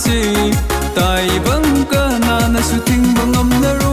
si tai bang ka na na su thing bang am na ru